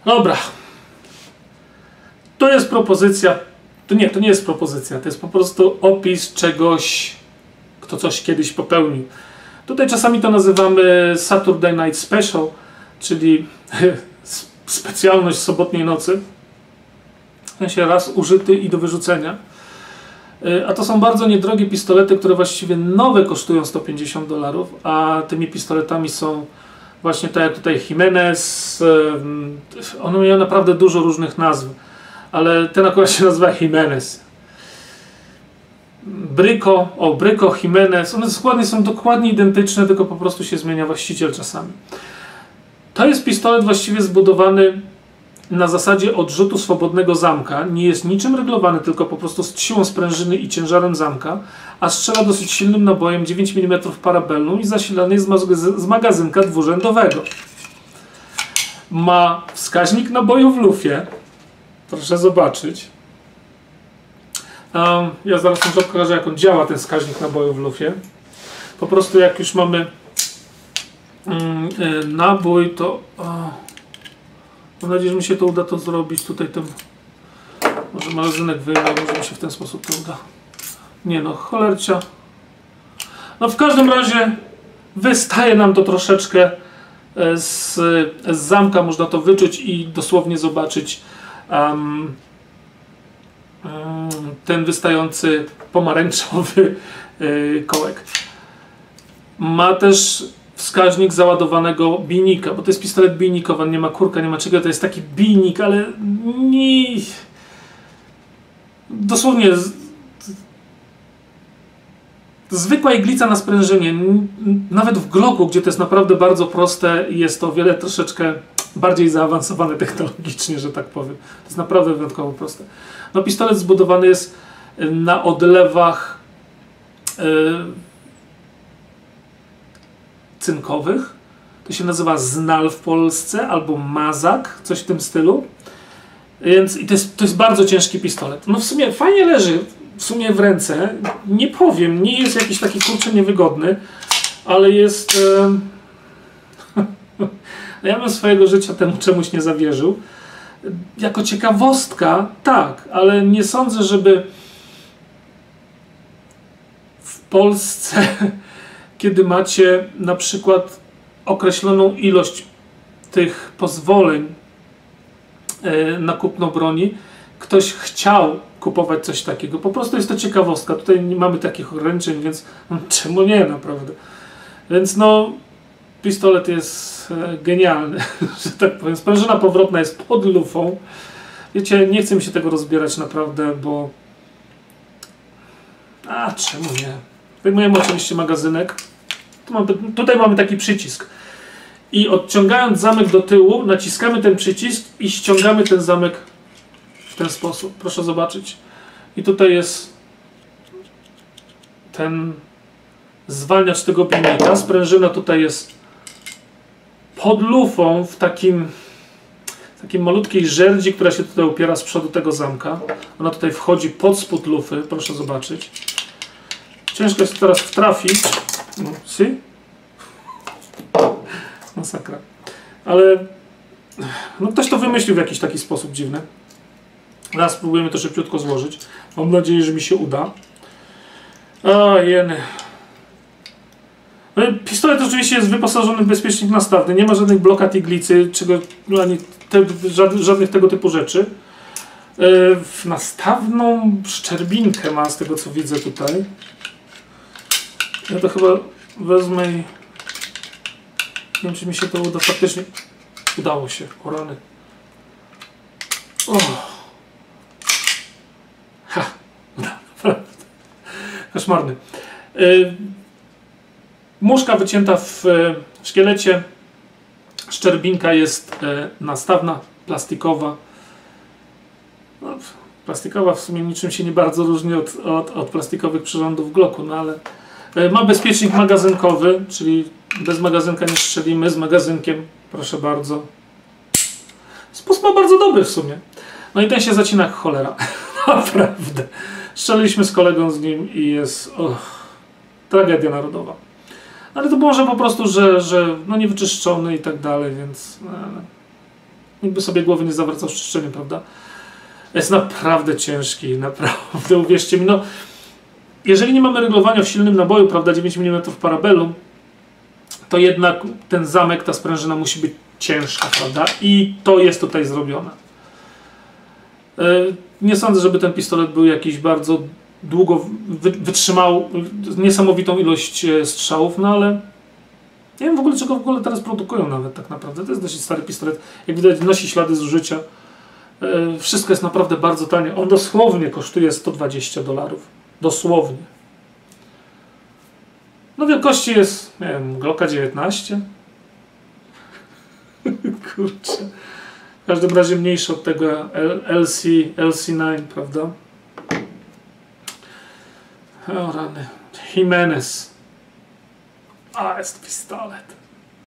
Dobra. To jest propozycja. To nie jest propozycja. To jest po prostu opis czegoś, kto coś kiedyś popełnił. Tutaj czasami to nazywamy Saturday Night Special, czyli specjalność sobotniej nocy. W sensie raz użyty i do wyrzucenia. A to są bardzo niedrogie pistolety, które właściwie nowe kosztują $150, a tymi pistoletami są właśnie tak jak tutaj Jimenez. One mają naprawdę dużo różnych nazw, ale ten akurat się nazywa Jimenez. Bryko, Jimenez. One są dokładnie identyczne, tylko po prostu się zmienia właściciel czasami. To jest pistolet właściwie zbudowany na zasadzie odrzutu swobodnego zamka. Nie jest niczym reglowany, tylko po prostu z siłą sprężyny i ciężarem zamka, a strzela dosyć silnym nabojem 9 mm parabellum i zasilany jest z magazynka dwurzędowego. Ma wskaźnik naboju w lufie. Proszę zobaczyć. Ja zaraz wam pokażę, jak on działa, ten wskaźnik naboju w lufie. Po prostu jak już mamy nabój, to mam nadzieję, że mi się to uda to zrobić. Tutaj ten może magazynek wyjmę, może mi się w ten sposób to uda. Nie no, cholercia. No w każdym razie wystaje nam to troszeczkę z zamka, można to wyczuć i dosłownie zobaczyć ten wystający pomarańczowy kołek. Ma też wskaźnik załadowanego bijnika, bo to jest pistolet bijnikowy, nie ma kurka, nie ma czego, to jest taki bijnik, ale nie... Dosłownie zwykła iglica na sprężynie. Nawet w Glocku, gdzie to jest naprawdę bardzo proste, jest to o wiele troszeczkę bardziej zaawansowane technologicznie, że tak powiem. To jest naprawdę wyjątkowo proste. No, pistolet zbudowany jest na odlewach cynkowych. To się nazywa Znal w Polsce albo Mazak, coś w tym stylu. Więc to jest bardzo ciężki pistolet. No w sumie fajnie leży w sumie w ręce. Nie powiem, nie jest jakiś taki kurczę niewygodny, ale jest... Ja bym swojego życia temu czemuś nie zawierzył. Jako ciekawostka, tak, ale nie sądzę, żeby w Polsce, kiedy macie na przykład określoną ilość tych pozwoleń na kupno broni, ktoś chciał kupować coś takiego. Po prostu jest to ciekawostka. Tutaj nie mamy takich ograniczeń, więc no, czemu nie, naprawdę. Więc no, pistolet jest genialny, że tak powiem. Sprężyna powrotna jest pod lufą. Wiecie, nie chcę mi się tego rozbierać naprawdę, bo... czemu nie? Wyjmujemy oczywiście magazynek. Tutaj mamy taki przycisk. I odciągając zamek do tyłu, naciskamy ten przycisk i ściągamy ten zamek w ten sposób. Proszę zobaczyć. I tutaj jest ten zwalniacz tego pilnika. Sprężyna tutaj jest pod lufą w takiej malutkiej żerdzi, która się tutaj upiera z przodu tego zamka. Ona tutaj wchodzi pod spód lufy. Proszę zobaczyć. Ciężko jest teraz wtrafić. Masakra. Ale no ktoś to wymyślił w jakiś taki sposób dziwny. Teraz spróbujemy to szybciutko złożyć. Mam nadzieję, że mi się uda. Jeny. Pistolet oczywiście jest wyposażony w bezpiecznik nastawny. Nie ma żadnych blokad iglicy, ani żadnych tego typu rzeczy. Nastawną szczerbinkę ma, z tego co widzę tutaj. Ja to chyba wezmę i... Nie wiem, czy mi się to uda. Faktycznie udało się. O rany. Naprawdę. Koszmarny. Muszka wycięta w szkielecie. Szczerbinka jest nastawna, plastikowa. No, plastikowa w sumie niczym się nie bardzo różni od plastikowych przyrządów Glocku, no ale ma bezpiecznik magazynkowy, czyli bez magazynka nie strzelimy, z magazynkiem, proszę bardzo. Spust ma bardzo dobry w sumie. No i ten się zacina jak cholera. Naprawdę. Strzeliliśmy z kolegą z nim i jest tragedia narodowa. Ale to może po prostu, że no niewyczyszczony i tak dalej, więc nikt by sobie głowy nie zawracał czyszczeniem, prawda? Jest naprawdę ciężki, naprawdę, uwierzcie mi, no jeżeli nie mamy ryglowania w silnym naboju, prawda, 9 mm parabellum, to jednak ten zamek, ta sprężyna musi być ciężka, prawda? I to jest tutaj zrobione. Nie sądzę, żeby ten pistolet był jakiś bardzo długo wytrzymał niesamowitą ilość strzałów, no ale nie wiem w ogóle, czego w ogóle teraz produkują nawet tak naprawdę. To jest dosyć stary pistolet. Jak widać, nosi ślady zużycia. Wszystko jest naprawdę bardzo tanie. On dosłownie kosztuje $120. Dosłownie. No wielkości jest, nie wiem, Glocka 19. Kurczę. W każdym razie mniejszy od tego LC9, prawda? O rany. Jimenez. A, jest pistolet.